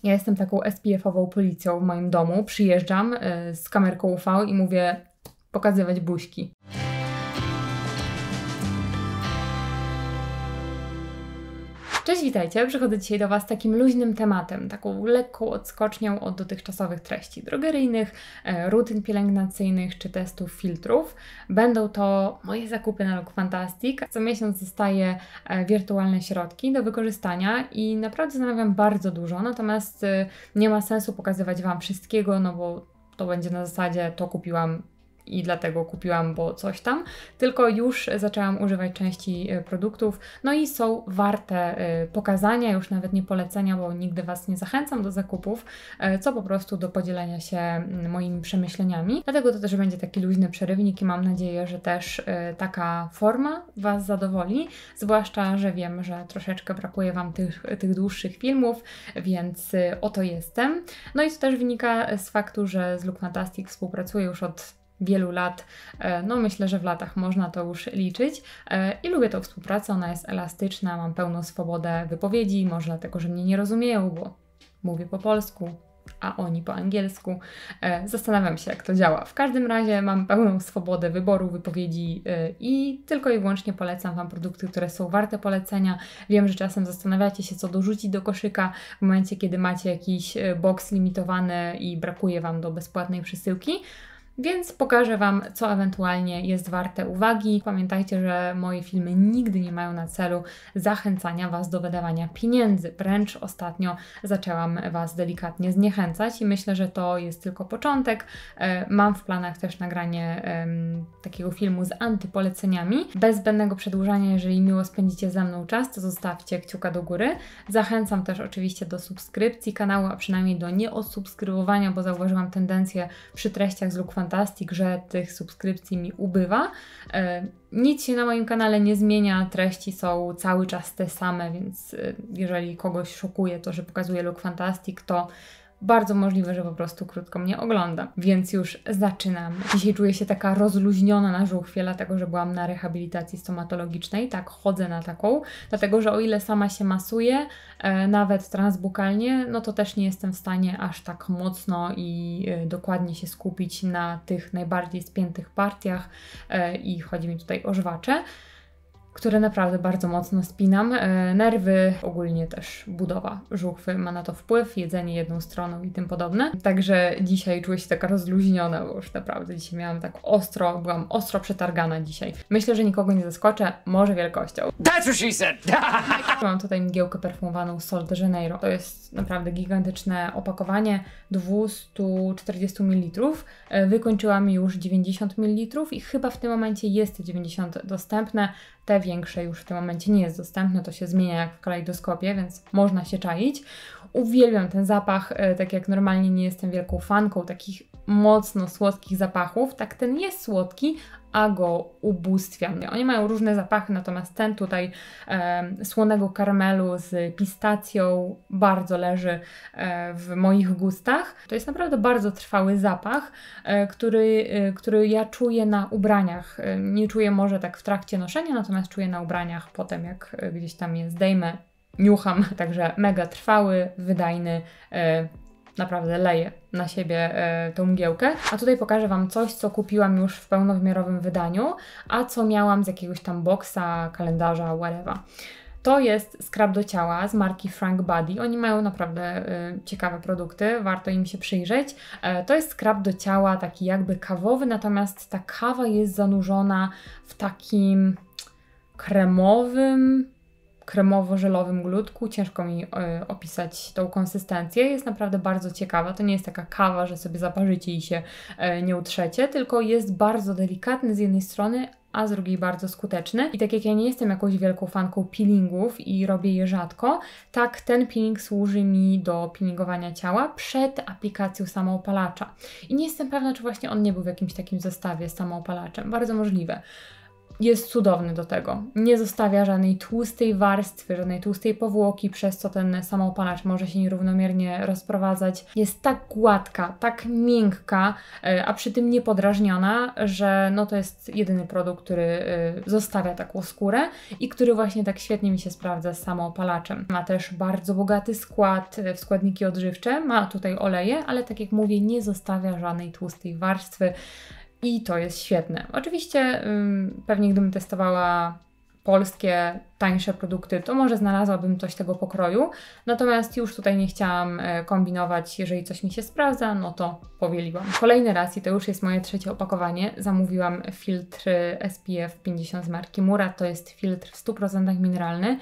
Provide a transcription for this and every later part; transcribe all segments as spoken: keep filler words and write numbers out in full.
Ja jestem taką S P F-ową policją w moim domu. Przyjeżdżam y, z kamerką U V i mówię pokazywać buźki. Cześć, witajcie! Przychodzę dzisiaj do Was z takim luźnym tematem, taką lekką odskocznią od dotychczasowych treści drogeryjnych, e, rutyn pielęgnacyjnych czy testów filtrów. Będą to moje zakupy na Look Fantastic. Co miesiąc dostaję e, wirtualne środki do wykorzystania i naprawdę zamawiam bardzo dużo, natomiast e, nie ma sensu pokazywać Wam wszystkiego, no bo to będzie na zasadzie to kupiłam i dlatego kupiłam, bo coś tam, tylko już zaczęłam używać części produktów, no i są warte pokazania, już nawet nie polecenia, bo nigdy Was nie zachęcam do zakupów, co po prostu do podzielenia się moimi przemyśleniami. Dlatego to też będzie taki luźny przerywnik i mam nadzieję, że też taka forma Was zadowoli, zwłaszcza, że wiem, że troszeczkę brakuje Wam tych, tych dłuższych filmów, więc oto jestem. No i to też wynika z faktu, że z Look Fantastic współpracuję już od wielu lat, no myślę, że w latach można to już liczyć i lubię tą współpracę, ona jest elastyczna, mam pełną swobodę wypowiedzi, może dlatego, że mnie nie rozumieją, bo mówię po polsku, a oni po angielsku. Zastanawiam się, jak to działa. W każdym razie mam pełną swobodę wyboru, wypowiedzi i tylko i wyłącznie polecam Wam produkty, które są warte polecenia. Wiem, że czasem zastanawiacie się, co dorzucić do koszyka w momencie, kiedy macie jakiś box limitowany i brakuje Wam do bezpłatnej przesyłki. Więc pokażę Wam, co ewentualnie jest warte uwagi. Pamiętajcie, że moje filmy nigdy nie mają na celu zachęcania Was do wydawania pieniędzy. Wręcz ostatnio zaczęłam Was delikatnie zniechęcać i myślę, że to jest tylko początek. Mam w planach też nagranie um, takiego filmu z antypoleceniami. Bez zbędnego przedłużania, jeżeli miło spędzicie ze mną czas, to zostawcie kciuka do góry. Zachęcam też oczywiście do subskrypcji kanału, a przynajmniej do nieodsubskrybowania, bo zauważyłam tendencję przy treściach z Look Fantastic, że tych subskrypcji mi ubywa. E, nic się na moim kanale nie zmienia, treści są cały czas te same, więc e, jeżeli kogoś szokuje to, że pokazuję Look Fantastic, to bardzo możliwe, że po prostu krótko mnie ogląda. Więc już zaczynam. Dzisiaj czuję się taka rozluźniona na żuchwie, dlatego że byłam na rehabilitacji stomatologicznej. Tak, chodzę na taką, dlatego że o ile sama się masuję, e, nawet transbukalnie, no to też nie jestem w stanie aż tak mocno i e, dokładnie się skupić na tych najbardziej spiętych partiach e, i chodzi mi tutaj o żwacze, które naprawdę bardzo mocno spinam. E, nerwy, ogólnie też budowa żuchwy ma na to wpływ, jedzenie jedną stroną i tym podobne. Także dzisiaj czuję się taka rozluźniona, bo już naprawdę dzisiaj miałam tak ostro, byłam ostro przetargana dzisiaj. Myślę, że nikogo nie zaskoczę, może wielkością. That's what she said! Mam tutaj mgiełkę perfumowaną Sol de Janeiro. To jest naprawdę gigantyczne opakowanie, dwieście czterdzieści mililitrów. E, wykończyłam już dziewięćdziesiąt mililitrów i chyba w tym momencie jest dziewięćdziesiąt dostępne. Te większe już w tym momencie nie jest dostępne, to się zmienia jak w kalejdoskopie, więc można się czaić. Uwielbiam ten zapach, tak jak normalnie nie jestem wielką fanką takich mocno słodkich zapachów, tak ten jest słodki, a go ubóstwiam. Oni mają różne zapachy, natomiast ten tutaj e, słonego karmelu z pistacją bardzo leży e, w moich gustach. To jest naprawdę bardzo trwały zapach, e, który, e, który ja czuję na ubraniach. E, nie czuję może tak w trakcie noszenia, natomiast czuję na ubraniach potem, jak e, gdzieś tam je zdejmę, niucham. Także mega trwały, wydajny, e, naprawdę leję na siebie e, tą mgiełkę. A tutaj pokażę Wam coś, co kupiłam już w pełnowymiarowym wydaniu, a co miałam z jakiegoś tam boxa, kalendarza, whatever. To jest skrab do ciała z marki Frank Body. Oni mają naprawdę e, ciekawe produkty, warto im się przyjrzeć. E, to jest skrab do ciała taki jakby kawowy, natomiast ta kawa jest zanurzona w takim kremowym, kremowo-żelowym glutku. Ciężko mi y, opisać tą konsystencję. Jest naprawdę bardzo ciekawa. To nie jest taka kawa, że sobie zaparzycie i się y, nie utrzecie, tylko jest bardzo delikatny z jednej strony, a z drugiej bardzo skuteczny. I tak jak ja nie jestem jakąś wielką fanką peelingów i robię je rzadko, tak ten peeling służy mi do peelingowania ciała przed aplikacją samoopalacza. I nie jestem pewna, czy właśnie on nie był w jakimś takim zestawie z samoopalaczem. Bardzo możliwe. jest cudowny do tego. Nie zostawia żadnej tłustej warstwy, żadnej tłustej powłoki, przez co ten samoopalacz może się nierównomiernie rozprowadzać. Jest tak gładka, tak miękka, a przy tym niepodrażniona, że no to jest jedyny produkt, który zostawia taką skórę i który właśnie tak świetnie mi się sprawdza z samoopalaczem. Ma też bardzo bogaty skład w składniki odżywcze, ma tutaj oleje, ale tak jak mówię, nie zostawia żadnej tłustej warstwy. I to jest świetne. Oczywiście ym, pewnie gdybym testowała polskie, tańsze produkty, to może znalazłabym coś tego pokroju. Natomiast już tutaj nie chciałam e, kombinować, jeżeli coś mi się sprawdza, no to powieliłam. Kolejny raz, i to już jest moje trzecie opakowanie, zamówiłam filtr S P F pięćdziesiąt z marki Murad. To jest filtr w stu procentach mineralny,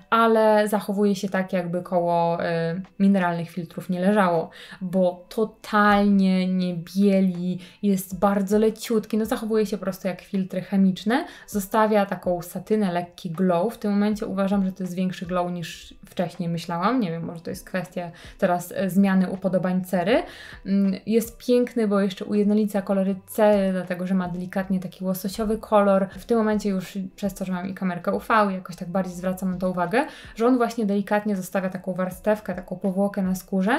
ale zachowuje się tak, jakby koło e, mineralnych filtrów nie leżało, bo totalnie nie bieli, jest bardzo leciutki, no zachowuje się po prostu jak filtry chemiczne, zostawia taką satynę, lekki glow. W tym momencie uważam, że to jest większy glow niż wcześniej myślałam. Nie wiem, może to jest kwestia teraz zmiany upodobań cery. Jest piękny, bo jeszcze ujednolica kolory cery, dlatego że ma delikatnie taki łososiowy kolor. W tym momencie już przez to, że mam i kamerkę U V, jakoś tak bardziej zwracam na to uwagę, że on właśnie delikatnie zostawia taką warstewkę, taką powłokę na skórze,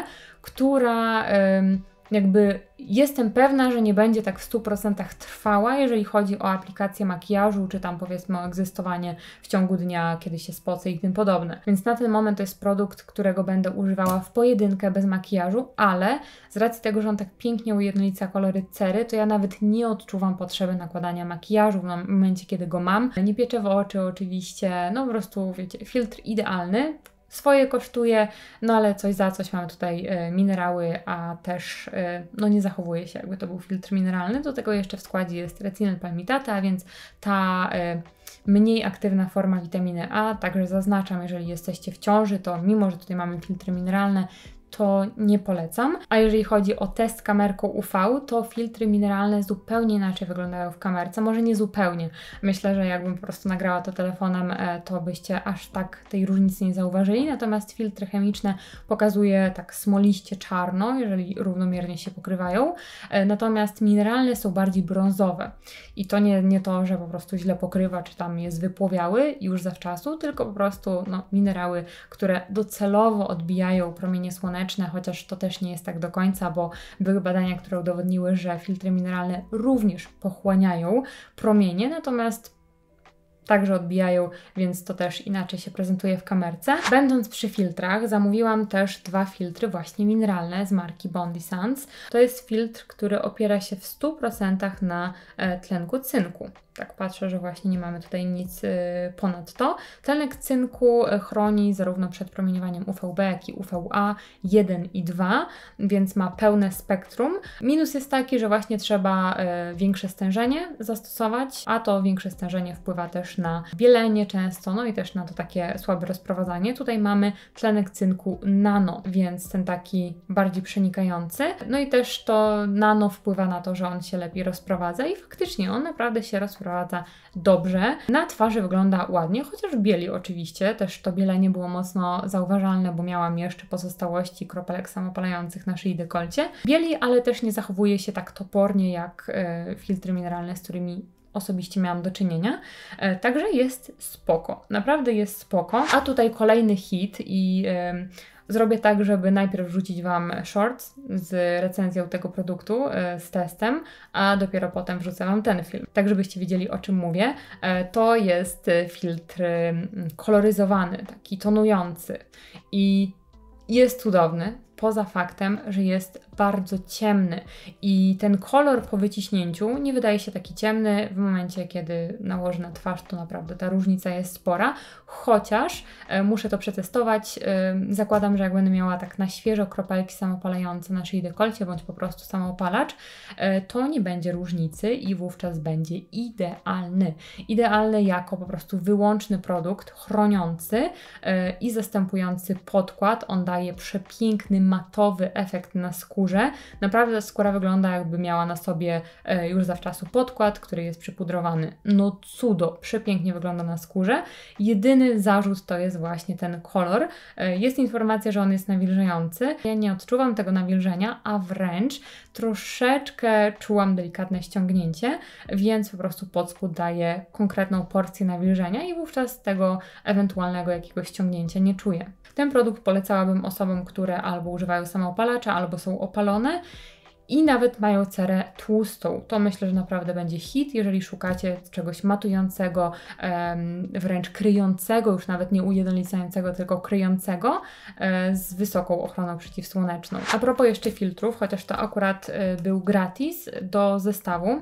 która ym, jakby jestem pewna, że nie będzie tak w stu procentach trwała, jeżeli chodzi o aplikację makijażu, czy tam powiedzmy o egzystowanie w ciągu dnia, kiedy się spocę i tym podobne. Więc na ten moment to jest produkt, którego będę używała w pojedynkę bez makijażu, ale z racji tego, że on tak pięknie ujednolica kolory cery, to ja nawet nie odczuwam potrzeby nakładania makijażu w momencie, kiedy go mam. Nie pieczę w oczy oczywiście, no po prostu wiecie, filtr idealny. Swoje kosztuje, no ale coś za coś. Mamy tutaj e, minerały, a też e, no nie zachowuje się, jakby to był filtr mineralny. Do tego jeszcze w składzie jest retinol palmitata, a więc ta e, mniej aktywna forma witaminy A. Także zaznaczam, jeżeli jesteście w ciąży, to mimo, że tutaj mamy filtry mineralne, to nie polecam. A jeżeli chodzi o test kamerką U V, to filtry mineralne zupełnie inaczej wyglądają w kamerce. Może nie zupełnie. Myślę, że jakbym po prostu nagrała to telefonem, to byście aż tak tej różnicy nie zauważyli. Natomiast filtry chemiczne pokazuje tak smoliście czarno, jeżeli równomiernie się pokrywają. Natomiast mineralne są bardziej brązowe. I to nie, nie to, że po prostu źle pokrywa, czy tam jest wypłowiały już zawczasu, tylko po prostu no, minerały, które docelowo odbijają promienie słoneczne, chociaż to też nie jest tak do końca, bo były badania, które udowodniły, że filtry mineralne również pochłaniają promienie, natomiast także odbijają, więc to też inaczej się prezentuje w kamerce. Będąc przy filtrach, zamówiłam też dwa filtry właśnie mineralne z marki Bondi Sands. To jest filtr, który opiera się w stu procentach na e, tlenku cynku. Tak patrzę, że właśnie nie mamy tutaj nic y, ponad to. Tlenek cynku chroni zarówno przed promieniowaniem U V B, jak i U V A jeden i dwa, więc ma pełne spektrum. Minus jest taki, że właśnie trzeba y, większe stężenie zastosować, a to większe stężenie wpływa też na bielenie często, no i też na to takie słabe rozprowadzanie. Tutaj mamy tlenek cynku nano, więc ten taki bardziej przenikający. No i też to nano wpływa na to, że on się lepiej rozprowadza i faktycznie on naprawdę się rozprowadza dobrze. Na twarzy wygląda ładnie, chociaż bieli oczywiście. Też to bielenie było mocno zauważalne, bo miałam jeszcze pozostałości kropelek samopalających na szyi i dekolcie. Bieli, ale też nie zachowuje się tak topornie jak y, filtry mineralne, z którymi osobiście miałam do czynienia. E, także jest spoko. Naprawdę jest spoko. A tutaj kolejny hit i y, zrobię tak, żeby najpierw wrzucić Wam shorts z recenzją tego produktu, z testem, a dopiero potem wrzucę Wam ten film. Tak, żebyście wiedzieli, o czym mówię. To jest filtr koloryzowany, taki tonujący i jest cudowny. Poza faktem, że jest bardzo ciemny i ten kolor po wyciśnięciu nie wydaje się taki ciemny. W momencie, kiedy nałożę na twarz, to naprawdę ta różnica jest spora, chociaż e, muszę to przetestować. E, zakładam, że jak będę miała tak na świeżo kropelki samopalające na szyi i dekolcie, bądź po prostu samoopalacz, e, to nie będzie różnicy i wówczas będzie idealny. Idealny jako po prostu wyłączny produkt chroniący e, i zastępujący podkład. On daje przepiękny matowy efekt na skórze. Naprawdę skóra wygląda, jakby miała na sobie e, już zawczasu podkład, który jest przypudrowany. No cudo, przepięknie wygląda na skórze. Jedyny zarzut to jest właśnie ten kolor. E, jest informacja, że on jest nawilżający. Ja nie odczuwam tego nawilżenia, a wręcz troszeczkę czułam delikatne ściągnięcie, więc po prostu pod spód daje konkretną porcję nawilżenia i wówczas tego ewentualnego jakiegoś ściągnięcia nie czuję. Ten produkt polecałabym osobom, które albo używają samoopalacza, albo są opalone i nawet mają cerę tłustą. To myślę, że naprawdę będzie hit, jeżeli szukacie czegoś matującego, em, wręcz kryjącego, już nawet nie ujednolicającego, tylko kryjącego, e, z wysoką ochroną przeciwsłoneczną. A propos jeszcze filtrów, chociaż to akurat e, był gratis do zestawu.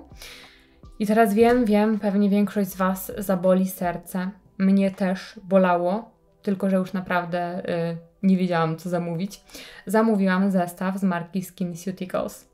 I teraz wiem, wiem, pewnie większość z Was zaboli serce. Mnie też bolało, tylko że już naprawdę y, nie wiedziałam, co zamówić. Zamówiłam zestaw z marki SkinCeuticals.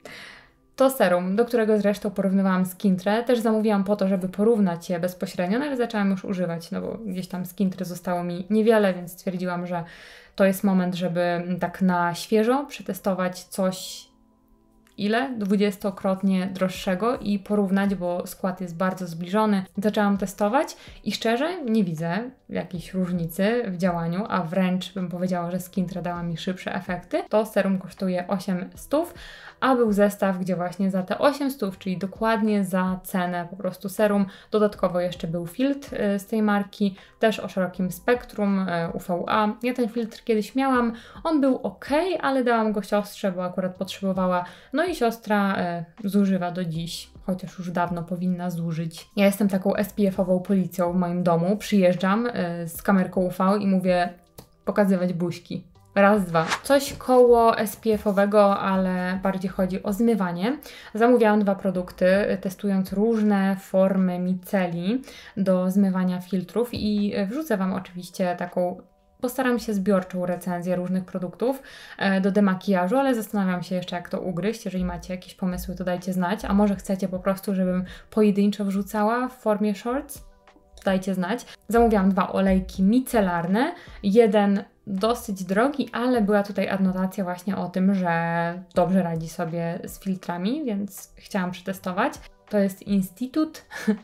To serum, do którego zresztą porównywałam Skintrę, też zamówiłam po to, żeby porównać je bezpośrednio, no ale zaczęłam już używać, no bo gdzieś tam Skintry zostało mi niewiele, więc stwierdziłam, że to jest moment, żeby tak na świeżo przetestować coś ile? dwudziestokrotnie droższego i porównać, bo skład jest bardzo zbliżony. Zaczęłam testować i szczerze nie widzę jakiejś różnicy w działaniu, a wręcz bym powiedziała, że Skintra dała mi szybsze efekty. To serum kosztuje osiem stów, a był zestaw, gdzie właśnie za te osiem stów, czyli dokładnie za cenę po prostu serum, dodatkowo jeszcze był filtr z tej marki, też o szerokim spektrum U V A. Ja ten filtr kiedyś miałam, on był ok, ale dałam go siostrze, bo akurat potrzebowała, no i siostra e, zużywa do dziś, chociaż już dawno powinna zużyć. Ja jestem taką S P F-ową policją w moim domu, przyjeżdżam e, z kamerką U V i mówię pokazywać buźki. Raz, dwa. Coś koło S P F-owego, ale bardziej chodzi o zmywanie. Zamówiłam dwa produkty, testując różne formy miceli do zmywania filtrów i wrzucę Wam oczywiście taką, postaram się zbiorczą recenzję różnych produktów do demakijażu, ale zastanawiam się jeszcze, jak to ugryźć. Jeżeli macie jakieś pomysły, to dajcie znać, a może chcecie po prostu, żebym pojedynczo wrzucała w formie shorts? Dajcie znać. Zamówiłam dwa olejki micelarne, jeden dosyć drogi, ale była tutaj adnotacja właśnie o tym, że dobrze radzi sobie z filtrami, więc chciałam przetestować. To jest Institut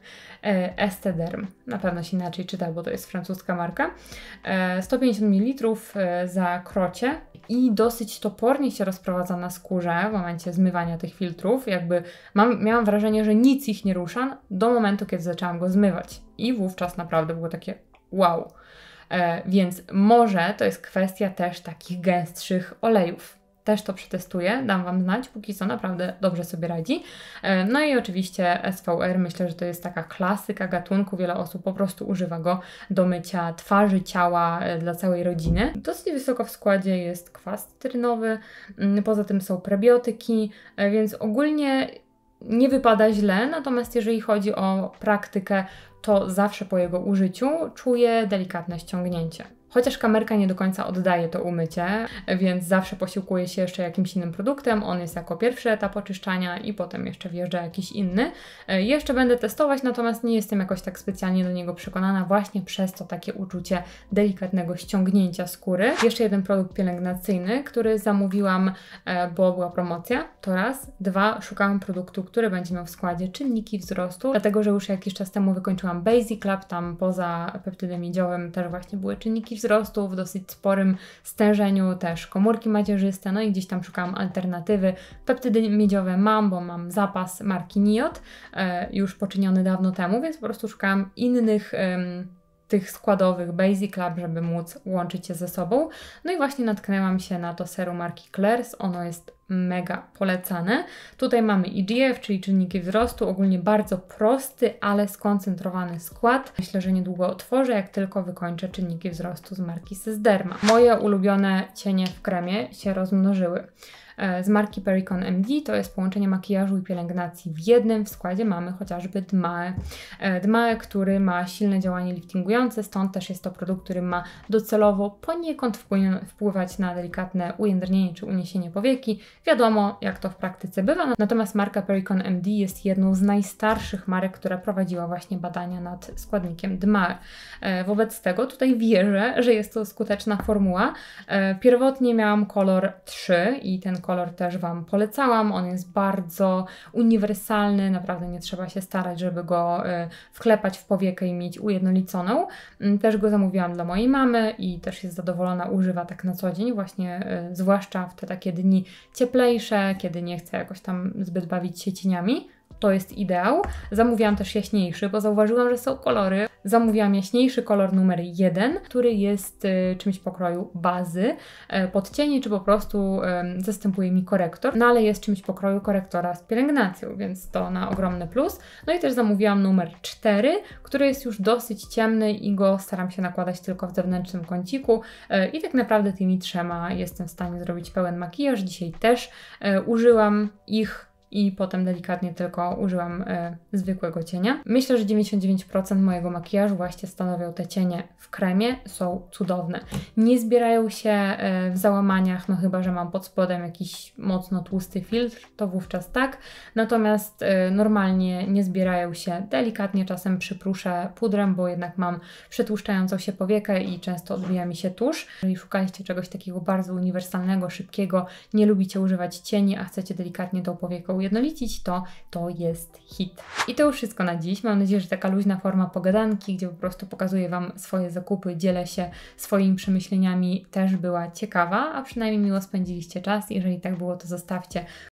Estederm. Na pewno się inaczej czyta, bo to jest francuska marka. sto pięćdziesiąt mililitrów za krocie i dosyć topornie się rozprowadza na skórze w momencie zmywania tych filtrów. Jakby mam, miałam wrażenie, że nic ich nie rusza do momentu, kiedy zaczęłam go zmywać. I wówczas naprawdę było takie wow. E, więc może to jest kwestia też takich gęstszych olejów. Też to przetestuję, dam Wam znać, póki co naprawdę dobrze sobie radzi. E, no i oczywiście S V R, myślę, że to jest taka klasyka gatunku, wiele osób po prostu używa go do mycia twarzy, ciała e, dla całej rodziny. Dosyć wysoko w składzie jest kwas cytrynowy, poza tym są prebiotyki, e, więc ogólnie nie wypada źle, natomiast jeżeli chodzi o praktykę, to zawsze po jego użyciu czuję delikatne ściągnięcie. Chociaż kamerka nie do końca oddaje to umycie, więc zawsze posiłkuję się jeszcze jakimś innym produktem. On jest jako pierwszy etap oczyszczania i potem jeszcze wjeżdża jakiś inny. Jeszcze będę testować, natomiast nie jestem jakoś tak specjalnie do niego przekonana właśnie przez to takie uczucie delikatnego ściągnięcia skóry. Jeszcze jeden produkt pielęgnacyjny, który zamówiłam, bo była promocja. To raz. Dwa. Szukałam produktu, który będzie miał w składzie czynniki wzrostu, dlatego że już jakiś czas temu wykończyłam Basic Lab, tam poza peptydem miedziowym też właśnie były czynniki wzrostu w dosyć sporym stężeniu, też komórki macierzyste, no i gdzieś tam szukałam alternatywy. Peptydy miedziowe mam, bo mam zapas marki Niot, e, już poczyniony dawno temu, więc po prostu szukałam innych em, tych składowych Basic Lab, żeby móc łączyć je ze sobą. No i właśnie natknęłam się na to serum marki Klairs, ono jest mega polecane. Tutaj mamy E G F, czyli czynniki wzrostu, ogólnie bardzo prosty, ale skoncentrowany skład. Myślę, że niedługo otworzę, jak tylko wykończę czynniki wzrostu z marki Sysderma. Moje ulubione cienie w kremie się rozmnożyły. z marki Perricone M D. To jest połączenie makijażu i pielęgnacji w jednym. W składzie mamy chociażby Dmae. Dmae, który ma silne działanie liftingujące, stąd też jest to produkt, który ma docelowo poniekąd wpływać na delikatne ujędrnienie czy uniesienie powieki. Wiadomo, jak to w praktyce bywa. Natomiast marka Perricone M D jest jedną z najstarszych marek, która prowadziła właśnie badania nad składnikiem Dmae. Wobec tego tutaj wierzę, że jest to skuteczna formuła. Pierwotnie miałam kolor trzy i ten kolor też Wam polecałam. On jest bardzo uniwersalny, naprawdę nie trzeba się starać, żeby go wklepać w powiekę i mieć ujednoliconą. Też go zamówiłam dla mojej mamy i też jest zadowolona, używa tak na co dzień, właśnie zwłaszcza w te takie dni cieplejsze, kiedy nie chce jakoś tam zbyt bawić się cieniami. To jest ideał. Zamówiłam też jaśniejszy, bo zauważyłam, że są kolory. Zamówiłam jaśniejszy kolor numer jeden, który jest y, czymś pokroju bazy, y, podcieni, czy po prostu y, zastępuje mi korektor, no ale jest czymś pokroju korektora z pielęgnacją, więc to na ogromny plus. No i też zamówiłam numer cztery, który jest już dosyć ciemny i go staram się nakładać tylko w zewnętrznym kąciku y, i tak naprawdę tymi trzema jestem w stanie zrobić pełen makijaż. Dzisiaj też y, użyłam ich i potem delikatnie tylko użyłam y, zwykłego cienia. Myślę, że dziewięćdziesiąt dziewięć procent mojego makijażu właśnie stanowią te cienie w kremie. Są cudowne. Nie zbierają się y, w załamaniach, no chyba że mam pod spodem jakiś mocno tłusty filtr, to wówczas tak. Natomiast y, normalnie nie zbierają się. Delikatnie czasem przypruszę pudrem, bo jednak mam przetłuszczającą się powiekę i często odbija mi się tusz. Jeżeli szukaliście czegoś takiego bardzo uniwersalnego, szybkiego, nie lubicie używać cieni, a chcecie delikatnie tą powiekę ujednolicić, to to jest hit. I to już wszystko na dziś. Mam nadzieję, że taka luźna forma pogadanki, gdzie po prostu pokazuję Wam swoje zakupy, dzielę się swoimi przemyśleniami, też była ciekawa, a przynajmniej miło spędziliście czas. Jeżeli tak było, to zostawcie